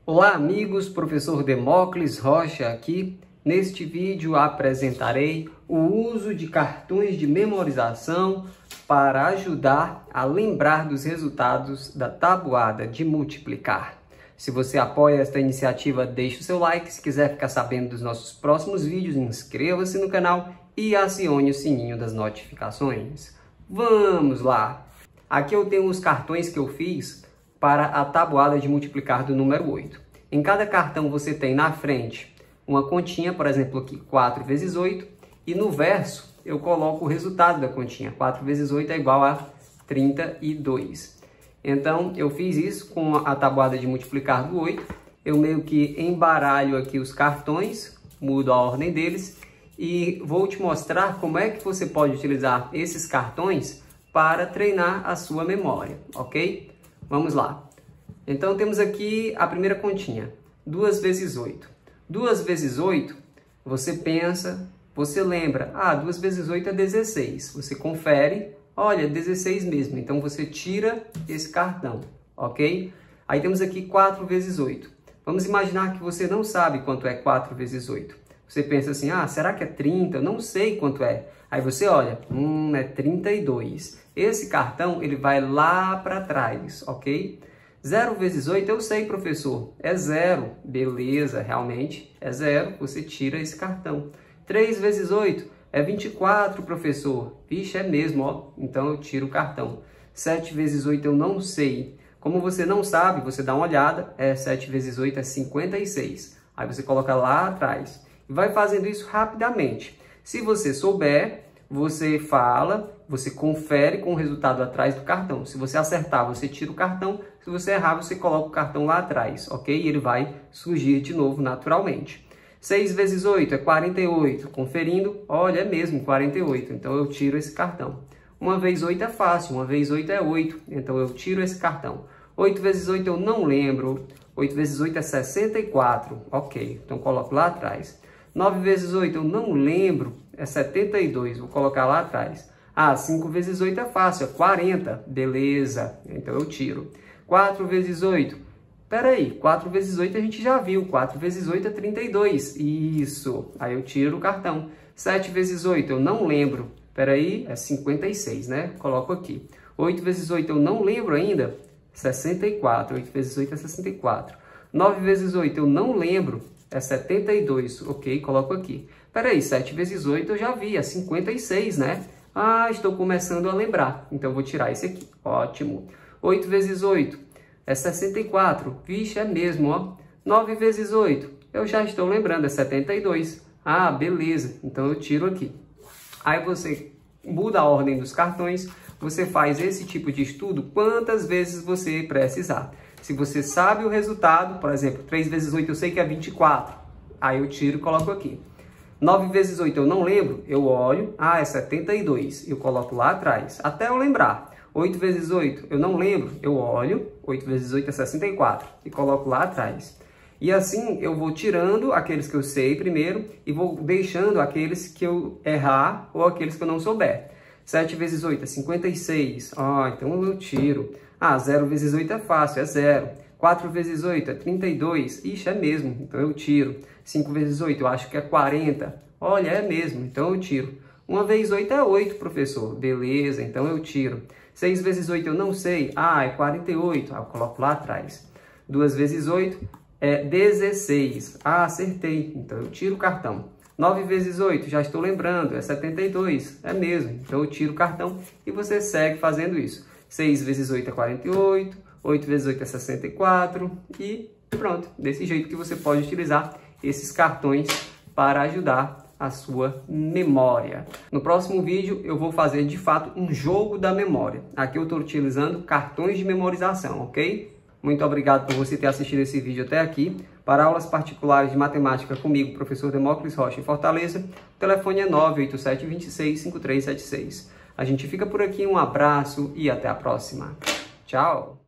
Olá amigos, professor Demócles Rocha aqui. Neste vídeo apresentarei o uso de cartões de memorização para ajudar a lembrar dos resultados da tabuada de multiplicar. Se você apoia esta iniciativa, deixe o seu like. Se quiser ficar sabendo dos nossos próximos vídeos, inscreva-se no canal e acione o sininho das notificações. Vamos lá! Aqui eu tenho os cartões que eu fiz para a tabuada de multiplicar do número 8. Em cada cartão você tem na frente uma continha, por exemplo aqui 4 vezes 8, e no verso eu coloco o resultado da continha. 4 vezes 8 é igual a 32. Então eu fiz isso com a tabuada de multiplicar do 8. Eu meio que embaralho aqui os cartões, mudo a ordem deles e vou te mostrar como é que você pode utilizar esses cartões para treinar a sua memória, ok? Vamos lá. Então temos aqui a primeira continha, 2 vezes 8. 2 vezes 8, você pensa, você lembra, 2 vezes 8 é 16. Você confere, olha, 16 mesmo. Então você tira esse cartão, ok? Aí temos aqui 4 vezes 8. Vamos imaginar que você não sabe quanto é 4 vezes 8. Você pensa assim, será que é 30? Eu não sei quanto é. Aí você olha, é 32. Esse cartão, ele vai lá para trás, ok? 0 vezes 8, eu sei, professor, é 0. Beleza, realmente é 0, você tira esse cartão. 3 vezes 8 é 24, professor. Vixe, é mesmo, ó. Então eu tiro o cartão. 7 vezes 8 eu não sei. Como você não sabe, você dá uma olhada, 7 vezes 8 é 56. Aí você coloca lá atrás. E vai fazendo isso rapidamente. Se você souber, você fala, você confere com o resultado atrás do cartão. Se você acertar, você tira o cartão. Se você errar, você coloca o cartão lá atrás, ok? E ele vai surgir de novo naturalmente. 6 vezes 8 é 48. Conferindo, olha, é mesmo 48. Então eu tiro esse cartão. 1 vezes 8 é fácil. 1 vezes 8 é 8. Então eu tiro esse cartão. 8 vezes 8 eu não lembro. 8 vezes 8 é 64. Ok, então coloco lá atrás. 9 vezes 8 eu não lembro. É 72. Vou colocar lá atrás. 5 vezes 8 é fácil. É 40. Beleza. Então eu tiro. 4 vezes 8. Peraí, 4 vezes 8 a gente já viu. 4 vezes 8 é 32. Isso. Aí eu tiro o cartão. 7 vezes 8 eu não lembro. Peraí, é 56, né? Coloco aqui. 8 vezes 8 eu não lembro ainda. 64. 8 vezes 8 é 64. 9 vezes 8 eu não lembro. É 72. Ok, coloco aqui. Peraí, 7 vezes 8 eu já vi. É 56, né? Estou começando a lembrar. Então vou tirar esse aqui. Ótimo. 8 vezes 8 é 64. Vixe, é mesmo, ó. 9 vezes 8, eu já estou lembrando, é 72. Beleza. Então eu tiro aqui. Aí você muda a ordem dos cartões. Você faz esse tipo de estudo quantas vezes você precisar. Se você sabe o resultado, por exemplo, 3 vezes 8 eu sei que é 24. Aí eu tiro e coloco aqui. 9 vezes 8 eu não lembro, eu olho, é 72. Eu coloco lá atrás, até eu lembrar. 8 vezes 8 eu não lembro, eu olho, 8 vezes 8 é 64. E coloco lá atrás. E assim eu vou tirando aqueles que eu sei primeiro e vou deixando aqueles que eu errar ou aqueles que eu não souber. 7 vezes 8 é 56. Então eu tiro. 0 vezes 8 é fácil, é 0. 4 vezes 8 é 32. Ixi, é mesmo. Então eu tiro. 5 vezes 8 eu acho que é 40. Olha, é mesmo. Então eu tiro. 1 vezes 8 é 8, professor. Beleza, então eu tiro. 6 vezes 8 eu não sei. É 48. Eu coloco lá atrás. 2 vezes 8 é 16. Acertei. Então eu tiro o cartão. 9 vezes 8, já estou lembrando, é 72. É mesmo. Então eu tiro o cartão e você segue fazendo isso. 6 vezes 8 é 48. 8 vezes 8 é 64. E pronto. Desse jeito que você pode utilizar esses cartões para ajudar a sua memória. No próximo vídeo eu vou fazer de fato um jogo da memória. Aqui eu estou utilizando cartões de memorização, ok? Muito obrigado por você ter assistido esse vídeo até aqui. Para aulas particulares de matemática comigo, professor Demócles Rocha em Fortaleza, o telefone é 987 26 5376. A gente fica por aqui, um abraço e até a próxima. Tchau!